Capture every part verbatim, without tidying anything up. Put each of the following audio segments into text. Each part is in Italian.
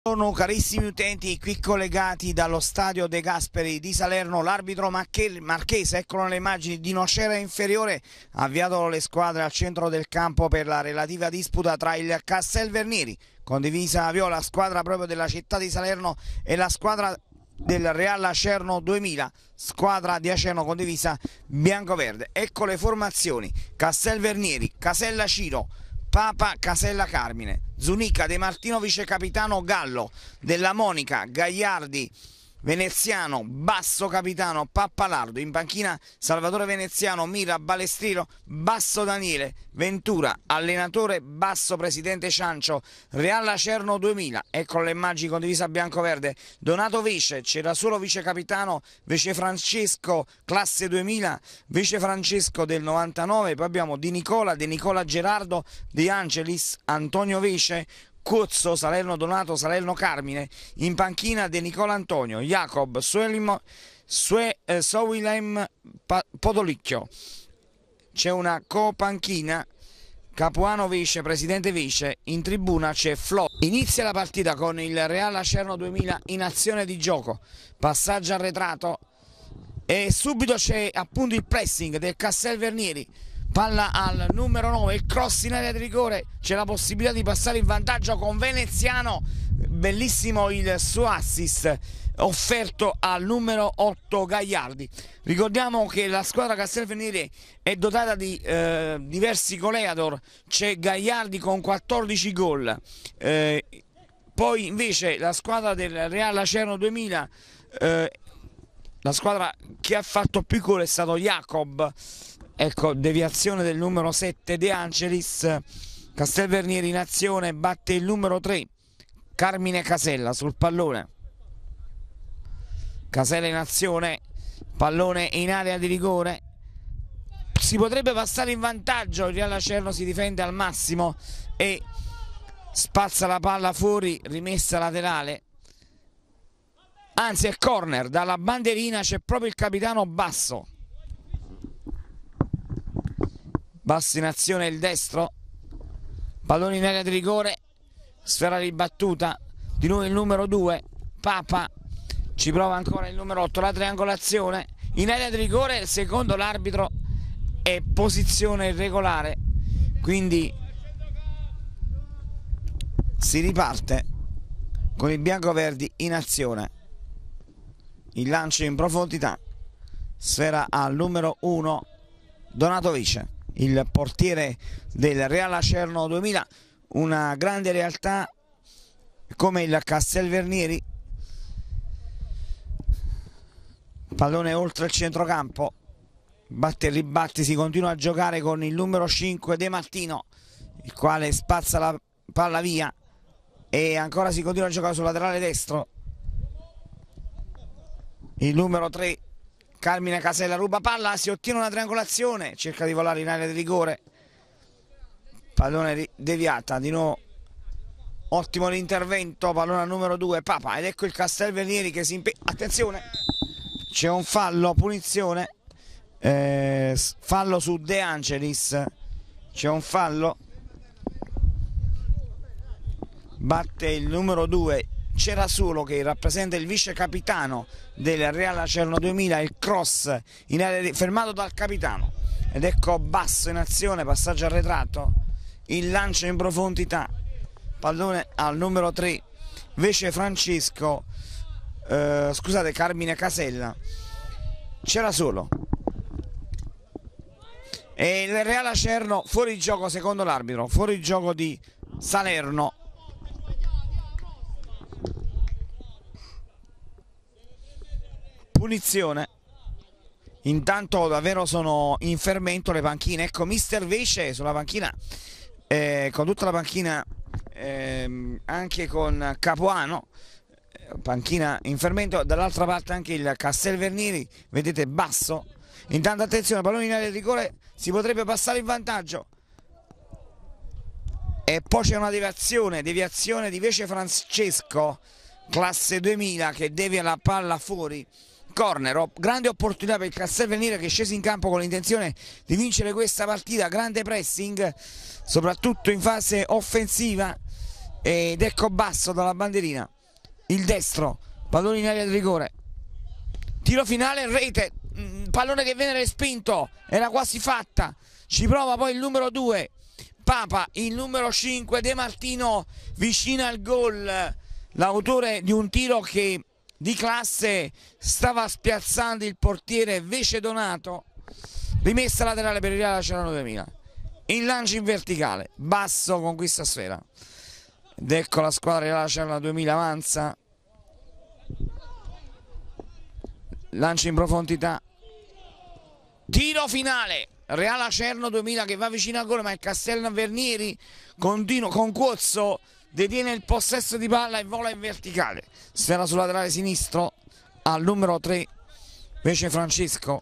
Buongiorno carissimi utenti, qui collegati dallo stadio De Gasperi di Salerno, l'arbitro Marchese, eccono le immagini di Nocera Inferiore, ha avviato le squadre al centro del campo per la relativa disputa tra il Castelvernieri, con divisa viola, squadra proprio della città di Salerno, e la squadra del Real Acerno duemila, squadra di Acerno con divisa bianco-verde. Ecco le formazioni: Castelvernieri, Casella Ciro, Papa, Casella Carmine, Zunica, De Martino vice capitano, Gallo, Della Monica, Gagliardi, Veneziano, Basso capitano, Pappalardo, in panchina Salvatore Veneziano, Mira, Balestrino, Basso Daniele, Ventura, allenatore Basso, presidente Ciancio, Real Acerno duemila, ecco le immagini con divisa bianco-verde, Donato vice, c'era solo vice capitano, vice Francesco, classe duemila, vice Francesco del novantanove, poi abbiamo Di Nicola, De Nicola Gerardo, De Angelis, Antonio vice, Cuzzo, Salerno Donato, Salerno Carmine, in panchina De Nicola Antonio, Jacob, Suelimo, Sue, eh, Sowilem Podolicchio. C'è una copanchina, Capuano vice, presidente vice, in tribuna c'è Flo. Inizia la partita con il Real Acerno duemila in azione di gioco, passaggio arretrato e subito c'è appunto il pressing del Castelvernieri. Palla al numero nove, il cross in area di rigore, c'è la possibilità di passare in vantaggio con Veneziano, bellissimo il suo assist offerto al numero otto Gagliardi. Ricordiamo che la squadra Castelvernieri è dotata di eh, diversi goleador, c'è Gagliardi con quattordici gol, eh, poi invece la squadra del Real Acerno duemila, eh, la squadra che ha fatto più gol è stato Jacob. Ecco, deviazione del numero sette De Angelis. Castelvernieri in azione, batte il numero tre Carmine Casella sul pallone. Casella in azione, pallone in area di rigore, si potrebbe passare in vantaggio, il Real Acerno si difende al massimo e spazza la palla fuori, rimessa laterale, anzi è corner, dalla bandierina c'è proprio il capitano Basso. Basso in azione il destro, pallone in area di rigore, sfera ribattuta, di nuovo il numero due, Papa, ci prova ancora il numero otto, la triangolazione, in area di rigore, secondo l'arbitro è posizione irregolare, quindi si riparte con i biancoverdi in azione, il lancio in profondità, sfera al numero uno Donato Vice, il portiere del Real Acerno duemila, una grande realtà come il Castelvernieri. Pallone oltre il centrocampo, batte e ribatti, si continua a giocare con il numero cinque De Martino, il quale spazza la palla via e ancora si continua a giocare sul laterale destro. Il numero tre Carmine Casella ruba palla, si ottiene una triangolazione, cerca di volare in area di rigore, pallone deviata, di nuovo ottimo l'intervento, pallone al numero due Papa, ed ecco il Castelvernieri che si impegna, attenzione, c'è un fallo, punizione, eh, fallo su De Angelis, c'è un fallo, batte il numero due C'era solo che rappresenta il vice capitano del Real Acerno duemila, il cross in area di... fermato dal capitano, ed ecco Basso in azione, passaggio arretrato, il lancio in profondità, pallone al numero tre invece Francesco, eh, scusate Carmine Casella, c'era solo, e il Real Acerno fuori gioco secondo l'arbitro, fuori gioco di Salerno. Punizione. Intanto davvero sono in fermento le panchine, ecco mister Vece sulla panchina, eh, con tutta la panchina, eh, anche con Capuano, panchina in fermento, dall'altra parte anche il Castelvernieri, vedete Basso. Intanto attenzione, pallone in area di rigore, si potrebbe passare in vantaggio, e poi c'è una deviazione, deviazione di Vice Francesco, classe duemila, che devia la palla fuori. Corner, grande opportunità per il Castelvernieri che è sceso in campo con l'intenzione di vincere questa partita, grande pressing soprattutto in fase offensiva, ed ecco Basso dalla bandierina. il destro, pallone in area di rigore, tiro finale in rete, pallone che viene respinto, era quasi fatta, ci prova poi il numero due Papa, il numero cinque De Martino vicino al gol, l'autore di un tiro che di classe stava spiazzando il portiere Vece Donato. Rimessa laterale per il Real Lacerno duemila, in lancio in verticale, Basso conquista sfera ed ecco la squadra Real Lacerno duemila avanza, lancio in profondità, tiro finale, Real Lacerno duemila che va vicino al gol, ma il Castelvernieri continua con Cuozzo, detiene il possesso di palla e vola in verticale, sfera sul laterale sinistro al numero tre invece Francesco,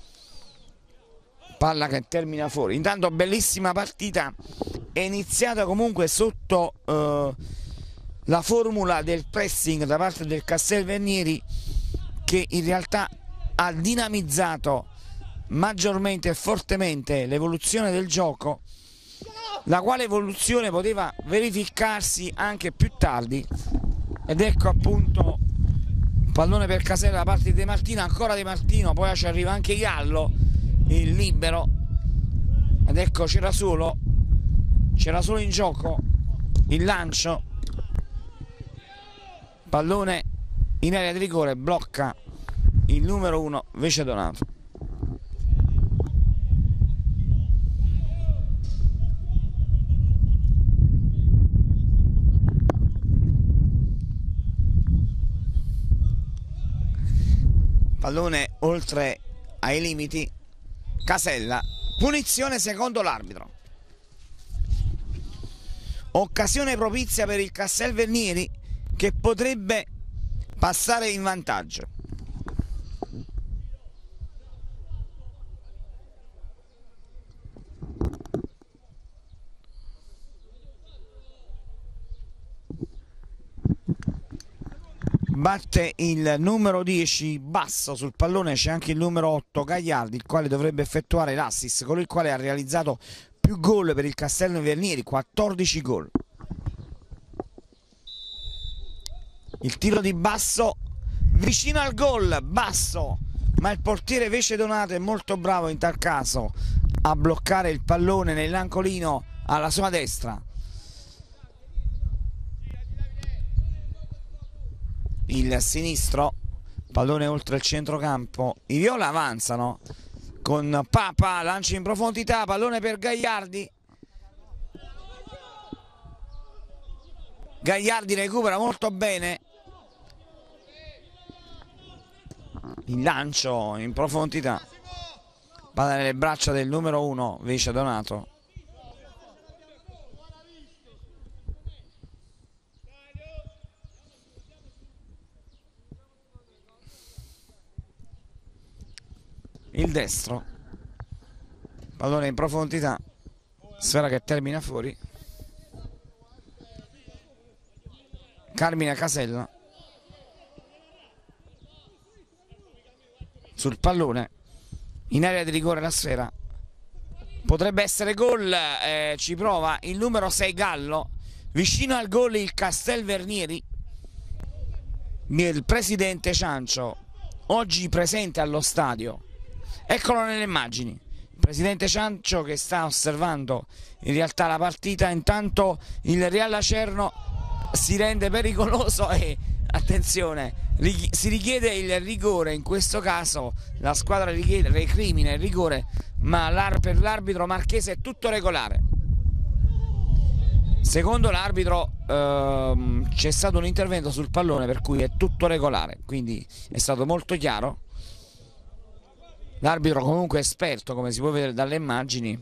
palla che termina fuori. Intanto bellissima partita, è iniziata comunque sotto eh, la formula del pressing da parte del Castelvernieri, che in realtà ha dinamizzato maggiormente e fortemente l'evoluzione del gioco, la quale evoluzione poteva verificarsi anche più tardi, ed ecco appunto pallone per Casella da parte di De Martino, ancora De Martino, poi ci arriva anche Gallo, il libero, ed ecco c'era solo c'era solo in gioco il lancio, pallone in area di rigore, blocca il numero uno Vece Donato. Pallone oltre ai limiti, Casella, punizione secondo l'arbitro. Occasione propizia per il Castelvernieri che potrebbe passare in vantaggio. Batte il numero dieci Basso, sul pallone c'è anche il numero otto Gagliardi, il quale dovrebbe effettuare l'assist, con il quale ha realizzato più gol per il Castelvernieri, quattordici gol. Il tiro di Basso vicino al gol, Basso, ma il portiere Vece Donato è molto bravo in tal caso a bloccare il pallone nell'angolino alla sua destra. Il sinistro, pallone oltre il centrocampo, i viola avanzano con Papa, lancio in profondità, pallone per Gagliardi, Gagliardi recupera molto bene, il lancio in profondità, palla nelle braccia del numero uno Vece Donato. Il destro, pallone in profondità, sfera che termina fuori, Carmine Casella sul pallone, in area di rigore la sfera, potrebbe essere gol, eh, ci prova il numero sei Gallo, vicino al gol il Castelvernieri, il presidente Ciancio, oggi presente allo stadio. Eccolo nelle immagini, il presidente Ciancio che sta osservando in realtà la partita. Intanto il Real Lacerno si rende pericoloso e attenzione, si richiede il rigore, in questo caso la squadra richiede, recrimina il rigore, ma per l'arbitro marchese è tutto regolare. Secondo l'arbitro ehm, c'è stato un intervento sul pallone per cui è tutto regolare, quindi è stato molto chiaro. L'arbitro comunque è esperto, come si può vedere dalle immagini.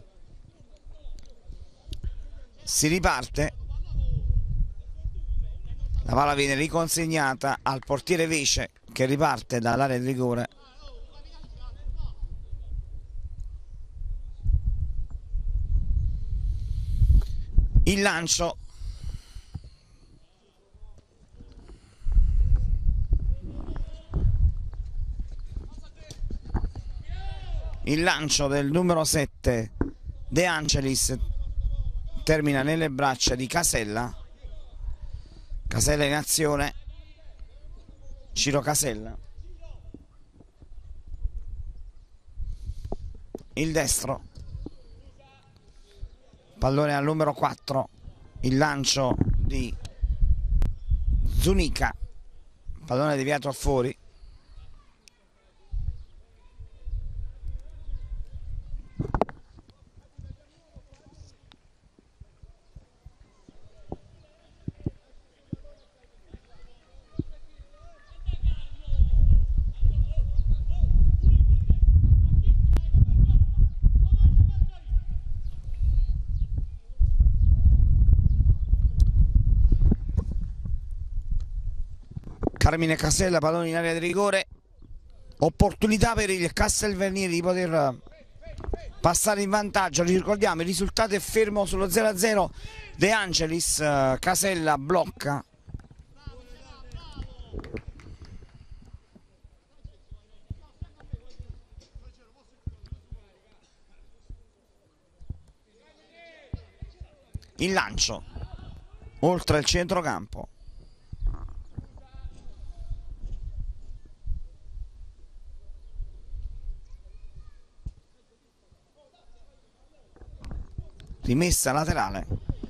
Si riparte, la palla viene riconsegnata al portiere Vece che riparte dall'area di rigore. Il lancio, il lancio del numero sette De Angelis termina nelle braccia di Casella. Casella in azione, Ciro Casella, il destro, pallone al numero quattro, il lancio di Zunica, pallone deviato a fuori. Carmine Casella, pallone in area di rigore, opportunità per il Castelvernieri di poter passare in vantaggio. Ricordiamo, il risultato è fermo sullo zero a zero. De Angelis, Casella blocca. Il lancio oltre il centrocampo. Rimessa laterale,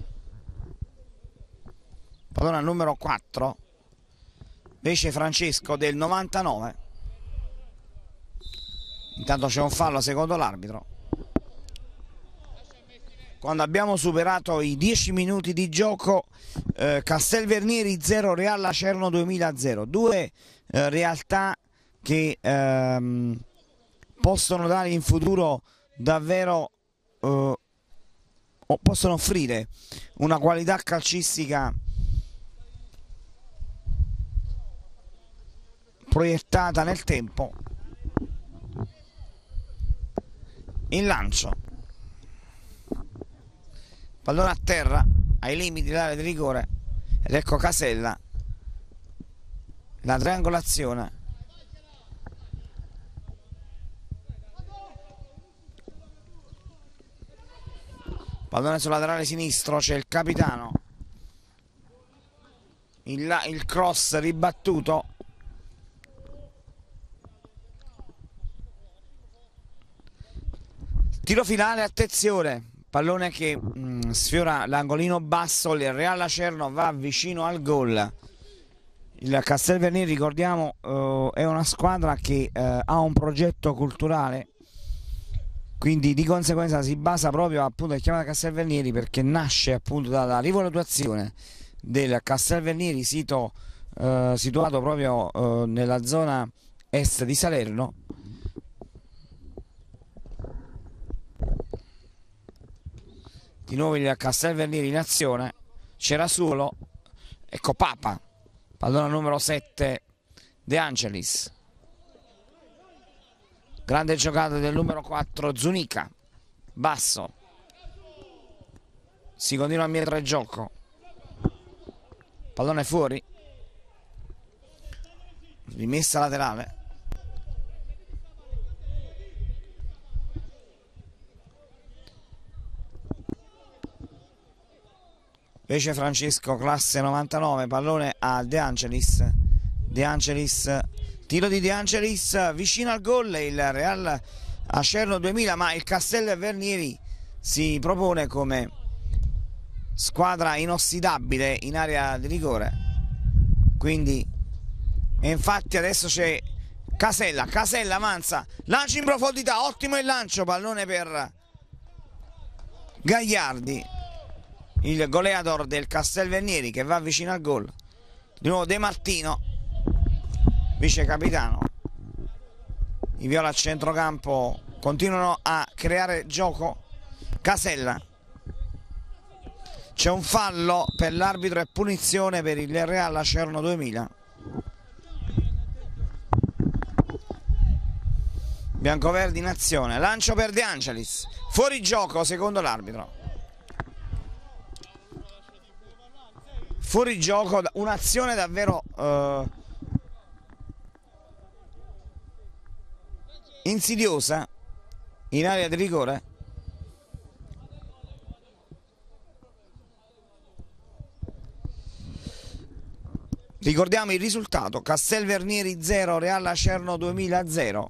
pallone al numero quattro, invece Francesco del novantanove. Intanto c'è un fallo secondo l'arbitro. Quando abbiamo superato i dieci minuti di gioco, eh, Castelvernieri zero, Real Lacerno duemila zero. Due eh, realtà che ehm, possono dare in futuro davvero eh, o possono offrire una qualità calcistica proiettata nel tempo. Il lancio, pallone a terra ai limiti dell'area di rigore, ed ecco Casella, la triangolazione. Pallone sul laterale sinistro, c'è il capitano, il, il cross ribattuto, tiro finale, attenzione, pallone che mh, sfiora l'angolino basso, il Real Lacerno va vicino al gol. Il Castelvernieri, ricordiamo, uh, è una squadra che uh, ha un progetto culturale, quindi di conseguenza si basa proprio, appunto, è chiamata Castelvernieri perché nasce appunto dalla rivalutazione del Castelvernieri, sito eh, situato proprio eh, nella zona est di Salerno. Di nuovo il Castelvernieri in azione, c'era solo, ecco Papa, pallone numero sette, De Angelis. Grande giocata del numero quattro, Zunica, basso, si continua a mietere il gioco, pallone fuori, rimessa laterale, invece Francesco, classe novantanove, pallone a De Angelis, De Angelis, tiro di De Angelis vicino al gol, il Real Lacerno duemila, ma il Castelvernieri si propone come squadra inossidabile in area di rigore, quindi, e infatti adesso c'è Casella, Casella avanza, lancio in profondità, ottimo il lancio, pallone per Gagliardi, il goleador del Castelvernieri, che va vicino al gol. Di nuovo De Martino, vice capitano. I viola a centrocampo continuano a creare gioco. Casella, c'è un fallo per l'arbitro e punizione per il Real Lacerno duemila. Biancoverdi in azione, lancio per De Angelis, fuori gioco secondo l'arbitro. Fuori gioco, un'azione davvero eh, insidiosa in area di rigore. Ricordiamo il risultato: Castelvernieri zero, Real Acerno duemila zero.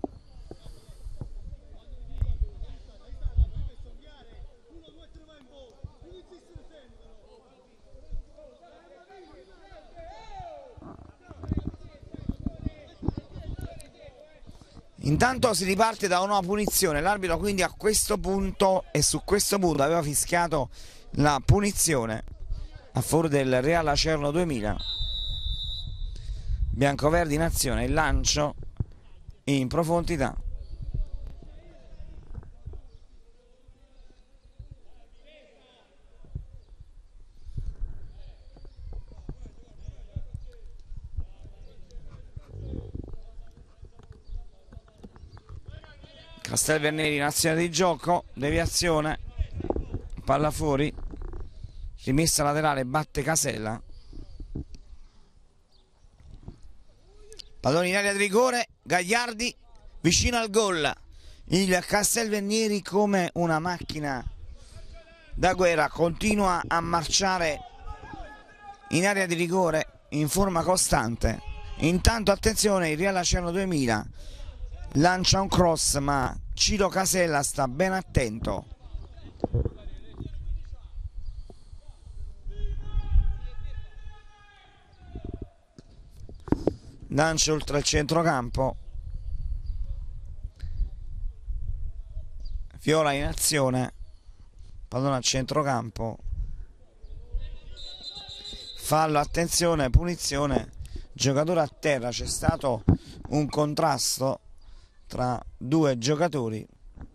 Intanto si riparte da una punizione, l'arbitro quindi a questo punto e su questo punto aveva fischiato la punizione a favore del Real Acerno duemila. Biancoverdi in azione, il lancio in profondità. Castelvernieri in azione di gioco, deviazione, palla fuori, rimessa laterale, batte Casella. Pallone in area di rigore, Gagliardi vicino al gol. Il Castelvernieri, come una macchina da guerra, continua a marciare in area di rigore in forma costante. Intanto attenzione, il Real Acerno duemila lancia un cross, ma Ciro Casella sta ben attento. Lancio oltre il centrocampo. Viola in azione, pallone al centrocampo, fallo, attenzione, punizione, giocatore a terra. C'è stato un contrasto tra due giocatori,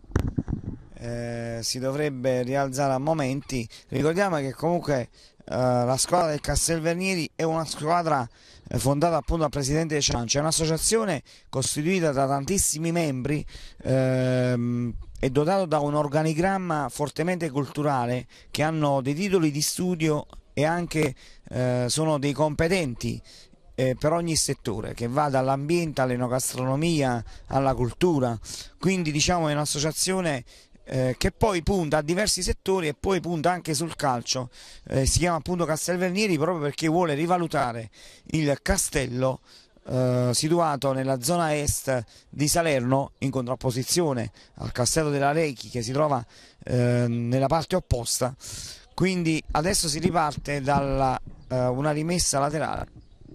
eh, si dovrebbe rialzare a momenti. Ricordiamo che comunque eh, la squadra del Castelvernieri è una squadra eh, fondata appunto dal presidente Ciancia, è un'associazione costituita da tantissimi membri, ehm, è dotato da un organigramma fortemente culturale, che hanno dei titoli di studio e anche eh, sono dei competenti Eh, per ogni settore, che va dall'ambiente all'enogastronomia alla cultura. Quindi diciamo è un'associazione eh, che poi punta a diversi settori e poi punta anche sul calcio. Eh, si chiama appunto Castelvernieri proprio perché vuole rivalutare il castello eh, situato nella zona est di Salerno, in contrapposizione al castello della Rechi, che si trova eh, nella parte opposta. Quindi adesso si riparte da eh, una rimessa laterale.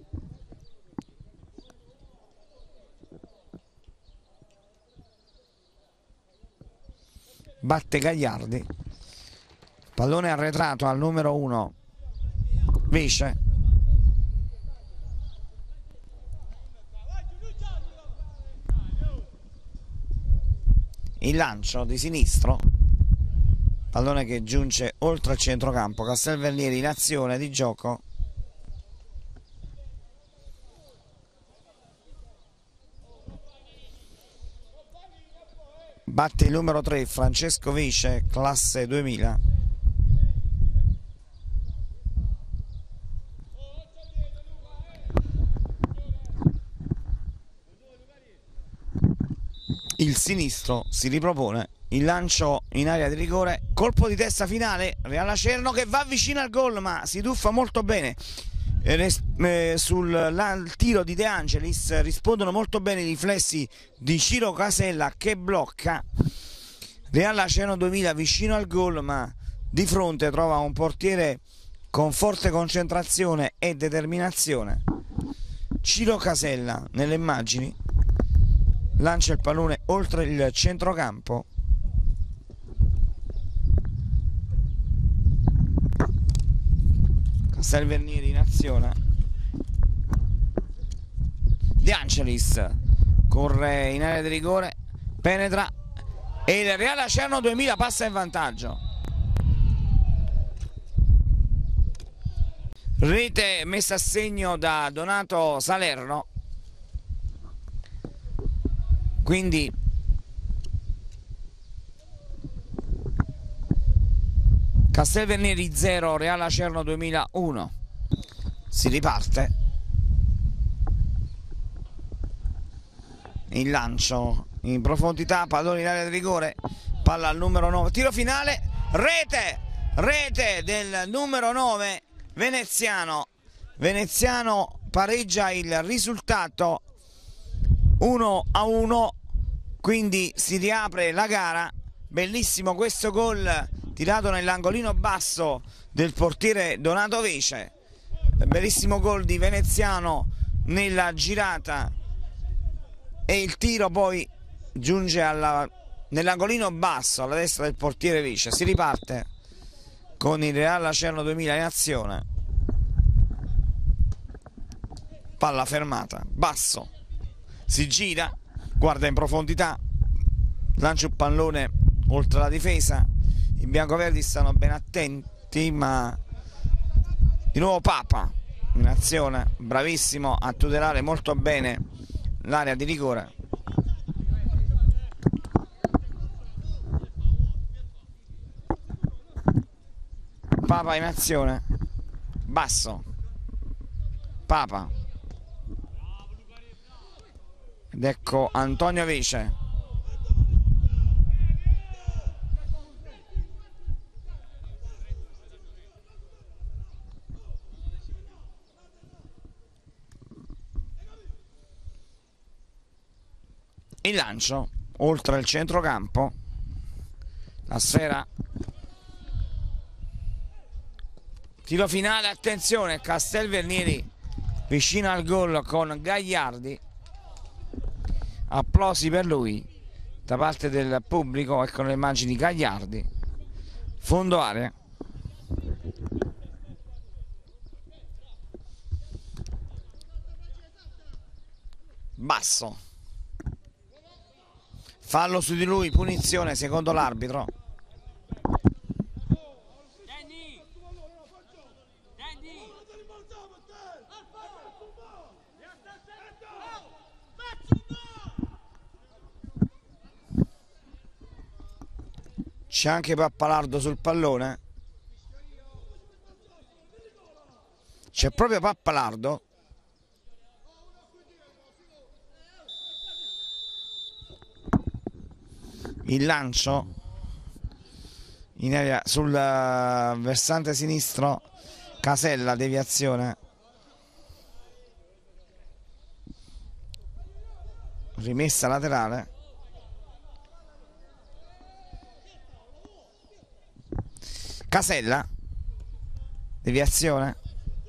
Batte Gagliardi, pallone arretrato al numero uno Vice. Il lancio di sinistro, pallone che giunge oltre il centrocampo. Castelvernieri in azione di gioco. Batte il numero tre Francesco Vice, classe duemila. Il sinistro si ripropone, il lancio in area di rigore, colpo di testa finale, Real Acerno che va vicino al gol ma si tuffa molto bene. Sul tiro di De Angelis rispondono molto bene i riflessi di Ciro Casella, che blocca. Real Acerno duemila vicino al gol, ma di fronte trova un portiere con forte concentrazione e determinazione. Ciro Casella nelle immagini lancia il pallone oltre il centrocampo. Castelvernieri in azione. De Angelis corre in area di rigore, penetra e il Real Acerno duemila passa in vantaggio. Rete messa a segno da Donato Salerno. Quindi Castelvernieri zero, Real Acerno duemila uno. Si riparte. Il lancio in profondità, pallone in area di rigore, palla al numero nove, tiro finale, rete, rete del numero nove veneziano, veneziano pareggia il risultato uno a uno, quindi si riapre la gara. Bellissimo questo gol tirato nell'angolino basso del portiere Donato Vece, bellissimo gol di Veneziano nella girata, e il tiro poi giunge nell'angolino basso alla destra del portiere Vece. Si riparte con il Real Lacerno duemila in azione, palla fermata, basso, si gira, guarda in profondità, lancia un pallone oltre la difesa. I biancoverdi stanno ben attenti, ma di nuovo Papa in azione, bravissimo a tutelare molto bene l'area di rigore. Papa in azione, basso, Papa, ed ecco Antonio Vece. Il lancio oltre il centrocampo, la sfera, tiro finale, attenzione, Castelvernieri vicino al gol con Gagliardi, applausi per lui da parte del pubblico. Ecco le immagini di Gagliardi, fondo area, basso, fallo su di lui, punizione secondo l'arbitro. C'è anche Pappalardo sul pallone, c'è proprio Pappalardo. Il lancio in area sul versante sinistro, Casella, deviazione, rimessa laterale, Casella, deviazione,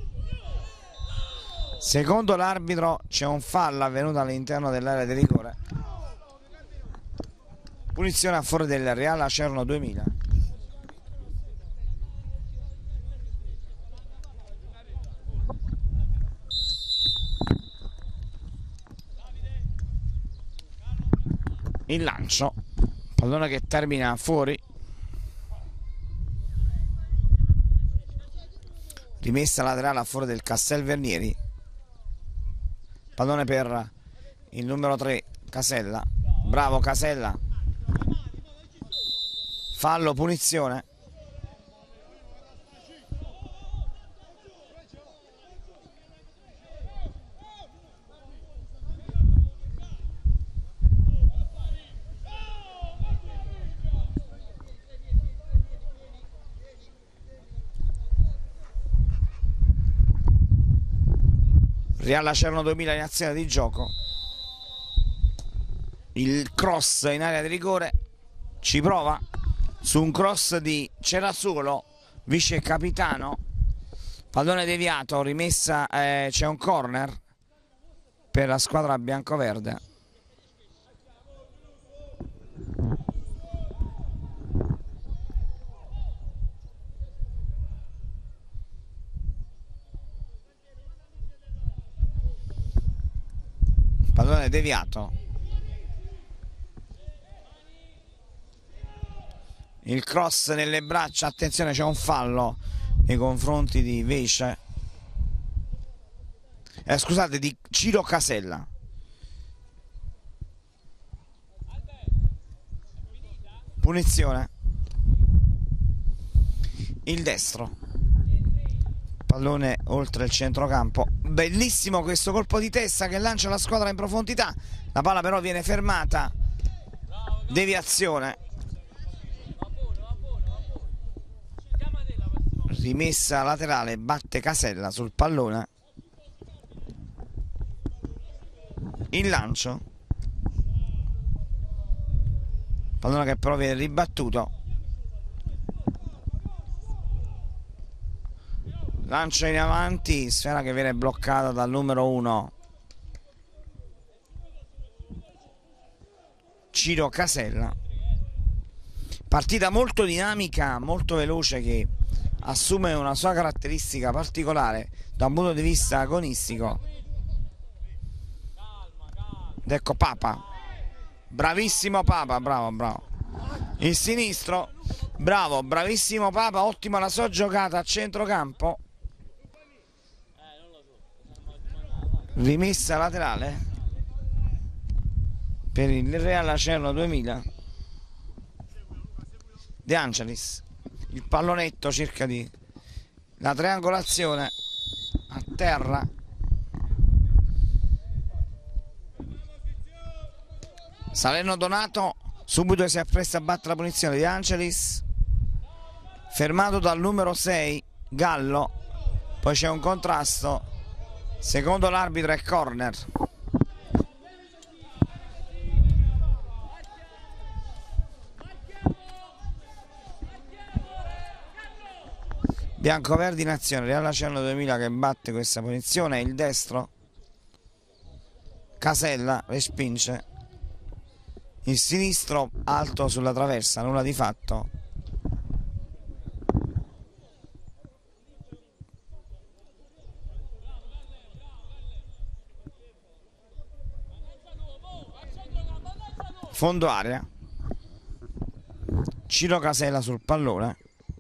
secondo l'arbitro c'è un fallo avvenuto all'interno dell'area di rigore, punizione a favore del Real Lacerno duemila. Il lancio, pallone che termina fuori, rimessa laterale a favore del Castelvernieri, pallone per il numero tre Casella, bravo Casella, fallo, punizione. Real Lacerno duemila in azione di gioco, il cross in area di rigore, ci prova su un cross di Cerasuolo, vice capitano, pallone deviato, rimessa, eh, c'è un corner per la squadra biancoverde. Pallone deviato, il cross nelle braccia, attenzione, c'è un fallo nei confronti di Vece, eh, scusate, di Ciro Casella. Punizione, il destro, pallone oltre il centrocampo, bellissimo questo colpo di testa che lancia la squadra in profondità, la palla però viene fermata, deviazione, rimessa laterale, batte Casella sul pallone, il lancio, pallone che però viene ribattuto, lancio in avanti, sfera che viene bloccata dal numero uno Ciro Casella. Partita molto dinamica, molto veloce, che assume una sua caratteristica particolare da un punto di vista agonistico. Ed ecco Papa, bravissimo Papa, bravo, bravo. Il sinistro, bravo, bravissimo Papa, ottima la sua giocata a centrocampo. Rimessa laterale per il Real Acerno duemila. De Angelis, il pallonetto cerca di la triangolazione a terra, Salerno Donato subito si appresta a battere la punizione. De Angelis fermato dal numero sei Gallo, poi c'è un contrasto, secondo l'arbitro è corner. Biancoverdi in azione, Real Acerno duemila che batte questa punizione, il destro Casella respinge, il sinistro alto sulla traversa, nulla di fatto. Fondo area, Ciro Casella sul pallone,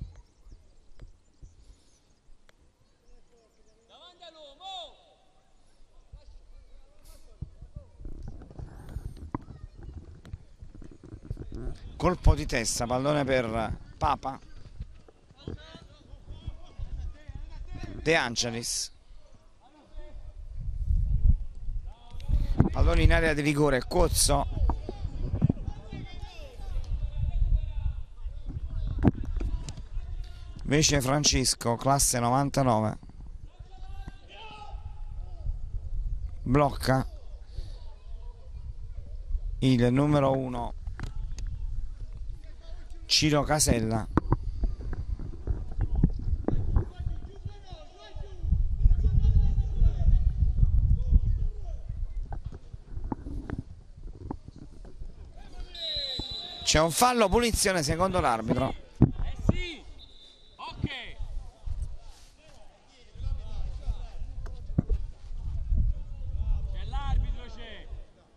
colpo di testa, pallone per Papa. De Angelis, pallone in area di rigore, Cozzo, invece Francisco, classe novantanove, blocca il numero uno Ciro Casella. C'è un fallo, punizione secondo l'arbitro. Eh sì, ok. C'è l'arbitro, c'è.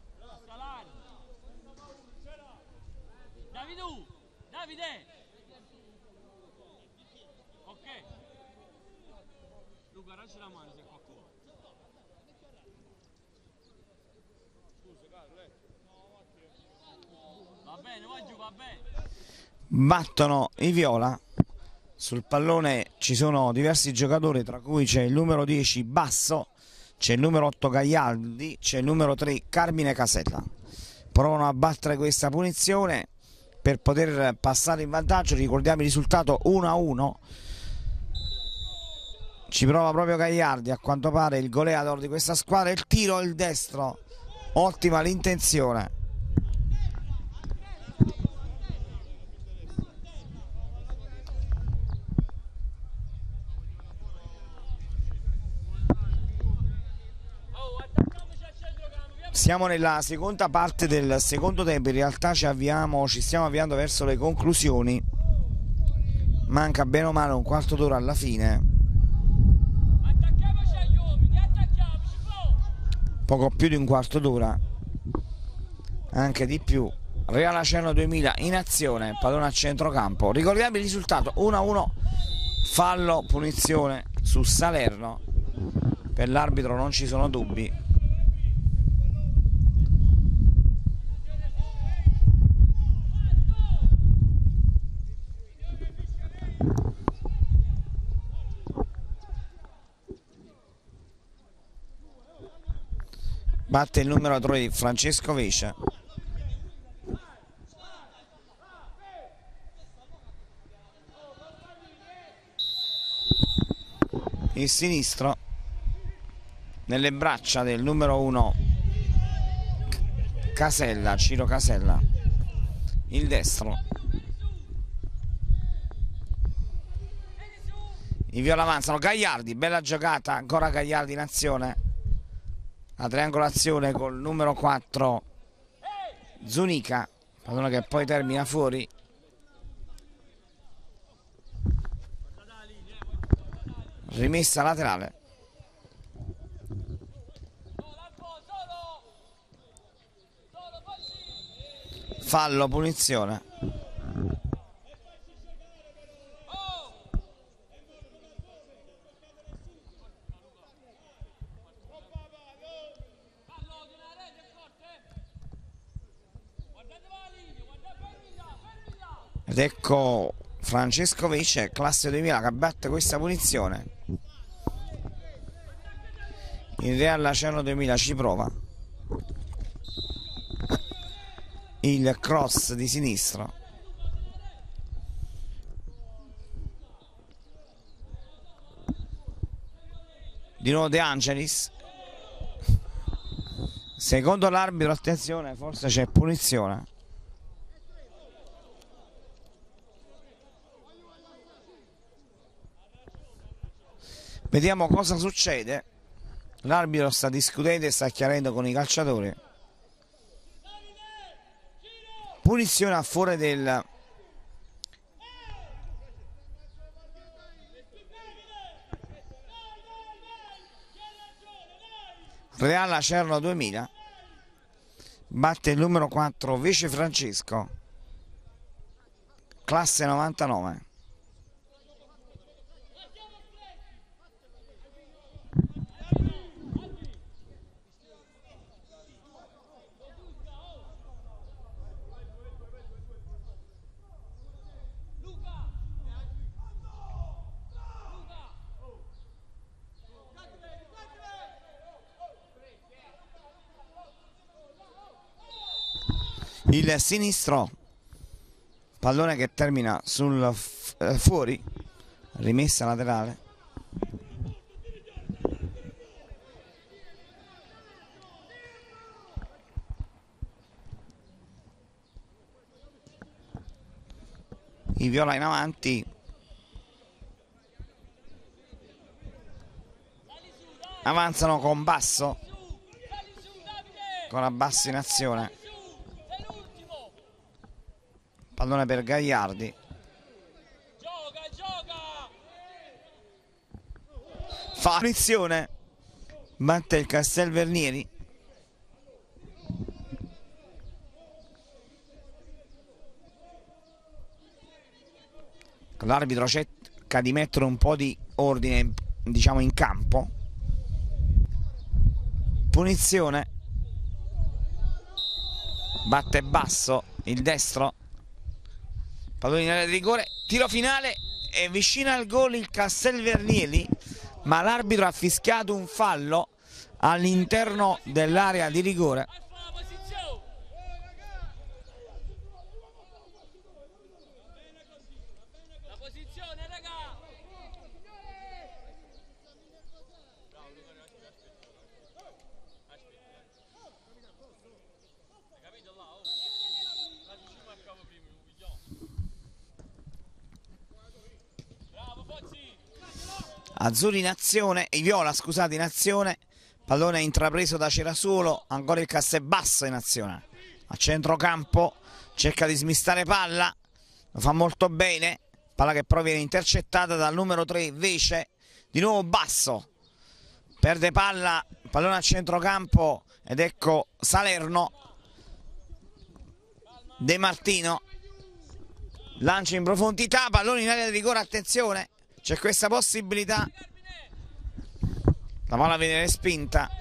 Davide, Davide. Ok. Luca, raggi la mano se qualcuno. Scusa, Carlo, eh. Va bene, oggi va bene. Battono i viola, sul pallone ci sono diversi giocatori, tra cui c'è il numero dieci Basso, c'è il numero otto Gagliardi, c'è il numero tre Carmine Casella. Provano a battere questa punizione per poter passare in vantaggio. Ricordiamo il risultato uno a uno. Ci prova proprio Gagliardi, a quanto pare il goleador di questa squadra. Il tiro, il destro, ottima l'intenzione. Siamo nella seconda parte del secondo tempo, in realtà ci avviamo, ci stiamo avviando verso le conclusioni. Manca bene o male un quarto d'ora alla fine. Poco più di un quarto d'ora, anche di più. Real Acerno duemila in azione, pallone a centrocampo. Ricordiamo il risultato uno a uno, fallo, punizione su Salerno. Per l'arbitro non ci sono dubbi. Batte il numero tre Francesco Vescia. Il sinistro nelle braccia del numero uno Casella, Ciro Casella, il destro. I viola avanzano, Gagliardi, bella giocata, ancora Gagliardi in azione. La triangolazione col numero quattro Zunica, pallone che poi termina fuori. Rimessa laterale. Fallo, punizione. Ed ecco Francesco Vece, classe duemila, che batte questa punizione. Il Real Lacerno duemila ci prova. Il cross di sinistro. Di nuovo De Angelis. Secondo l'arbitro, attenzione, forse c'è punizione. Vediamo cosa succede. L'arbitro sta discutendo e sta chiarendo con i calciatori. Punizione a favore del Real Lacerno duemila. Batte il numero quattro Vece Francesco, classe novantanove. Il sinistro, pallone che termina sul eh, fuori, rimessa laterale. I viola in avanti. Avanzano con Basso, con la Basso in azione. Pallone per Gagliardi. Gioca, gioca. Fa punizione. Batte il Castelvernieri. L'arbitro cerca di mettere un po' di ordine, diciamo, in campo. Punizione. Batte Basso, il destro. Pallone in area di rigore, tiro finale, è vicino al gol il Castelvernieri, ma l'arbitro ha fischiato un fallo all'interno dell'area di rigore. La posizione, raga. Hai capito là? Oh. La ci marcavo prima, Azzurri in azione, i viola scusate in azione, pallone intrapreso da Cerasuolo, ancora il Castelbasso in azione, a centrocampo cerca di smistare palla, lo fa molto bene, palla che però viene intercettata dal numero tre invece, di nuovo Basso, perde palla, pallone a centrocampo ed ecco Salerno, De Martino, lancia in profondità, pallone in area di rigore, attenzione, c'è questa possibilità, la palla viene respinta,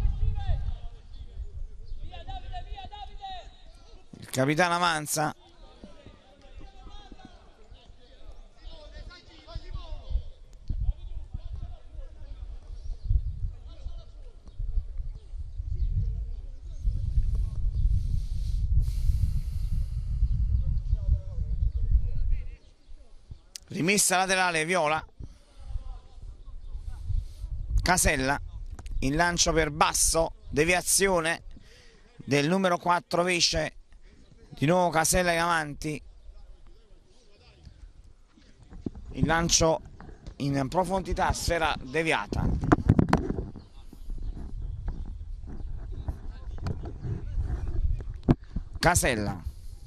il capitano avanza, rimessa laterale viola, Casella, il lancio per Basso, deviazione, del numero quattro Vesce, di nuovo Casella in avanti, il lancio in profondità, sfera deviata. Casella,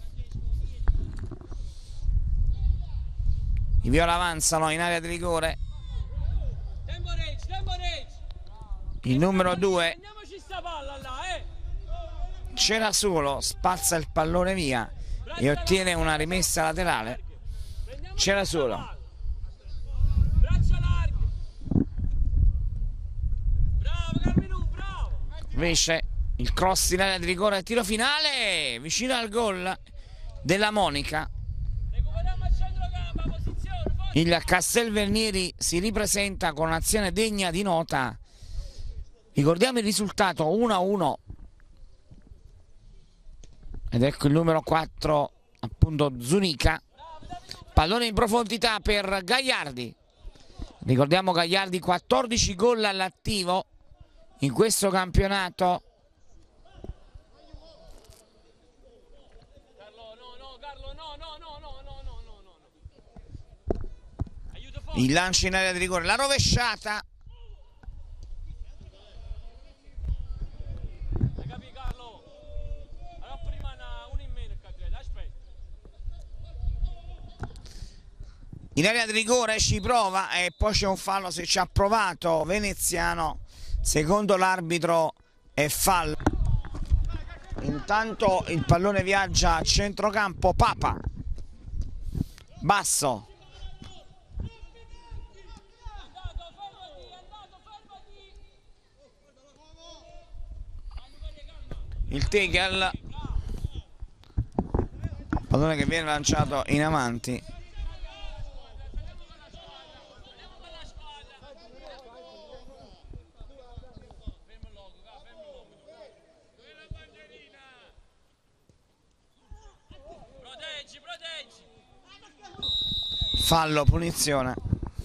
i viola avanzano in area di rigore, il numero due Cerasuolo spazza il pallone via e ottiene una rimessa laterale. Cerasuolo, Vesce, il cross in area di rigore, tiro finale vicino al gol della Monica. Il Castelvernieri si ripresenta con un'azione degna di nota. Ricordiamo il risultato uno a uno. Ed ecco il numero quattro, appunto Zunica. Pallone in profondità per Gagliardi. Ricordiamo Gagliardi, quattordici gol all'attivo in questo campionato. Il lancio in area di rigore, la rovesciata. In area di rigore ci prova e poi c'è un fallo, se ci ha provato Veneziano, secondo l'arbitro è fallo. Intanto il pallone viaggia a centrocampo, Papa, basso, il Tegel, pallone che viene lanciato in avanti. Fallo, punizione.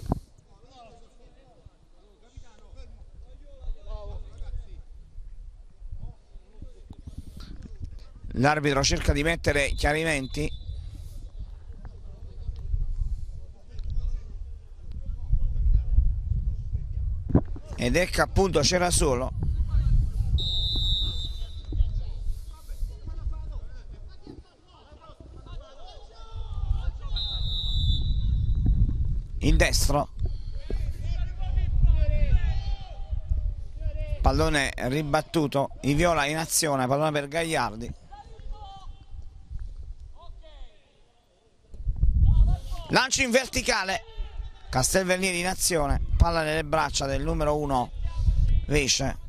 L'arbitro cerca di mettere chiarimenti. Ed ecco appunto Cerasuolo. Il destro, pallone ribattuto, i viola in azione, pallone per Gagliardi, lancio in verticale, Castelvernieri in azione, palla nelle braccia del numero uno Vesce.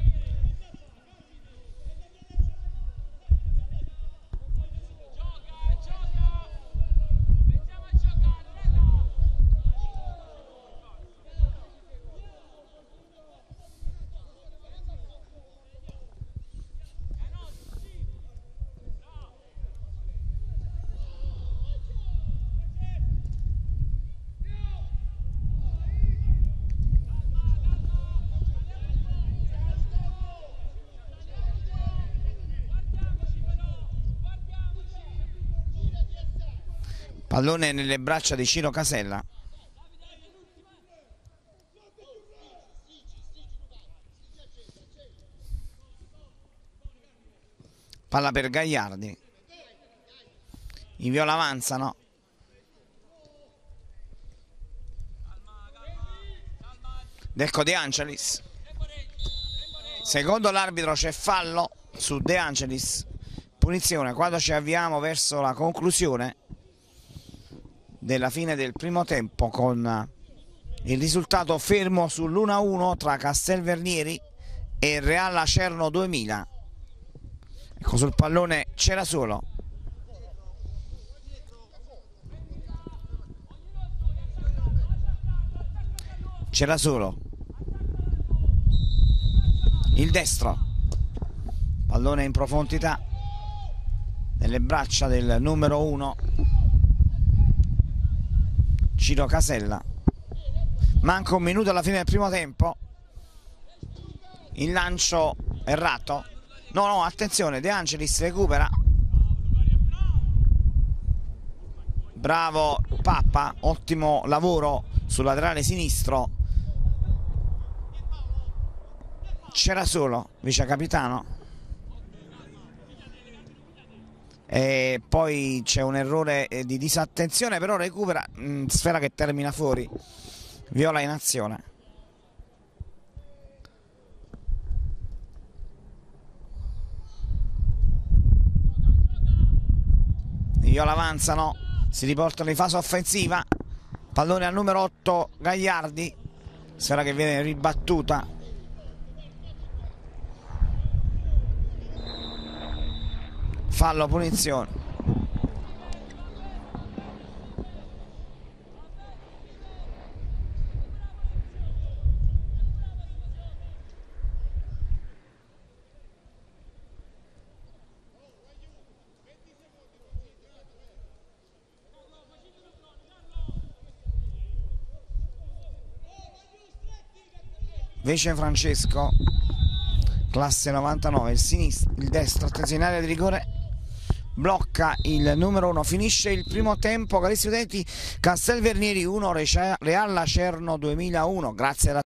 Pallone nelle braccia di Ciro Casella. Palla per Gagliardi. I viola avanzano. Ecco De Angelis. Secondo l'arbitro c'è fallo su De Angelis. Punizione quando ci avviamo verso la conclusione della fine del primo tempo, con il risultato fermo sull'uno a uno tra Castelvernieri e Real Acerno duemila. Ecco sul pallone Cerasuolo. Cerasuolo, il destro, pallone in profondità nelle braccia del numero uno Ciro Casella. Manca un minuto alla fine del primo tempo. Il lancio errato. No, no, attenzione, De Angelis recupera. Bravo Pappa, ottimo lavoro sul laterale sinistro. C'era solo vice capitano. E poi c'è un errore di disattenzione, però recupera, mh, sfera che termina fuori. Viola in azione. Viola avanzano, si riportano in fase offensiva. Pallone al numero otto Gagliardi, sfera che viene ribattuta. Fallo, punizione. Invece Francesco, classe novantanove, il sinistro, il destro, attenzione in area di rigore, blocca il numero uno, finisce il primo tempo, carissimi utenti. Castelvernieri uno, Real Lacerno duemilauno, grazie alla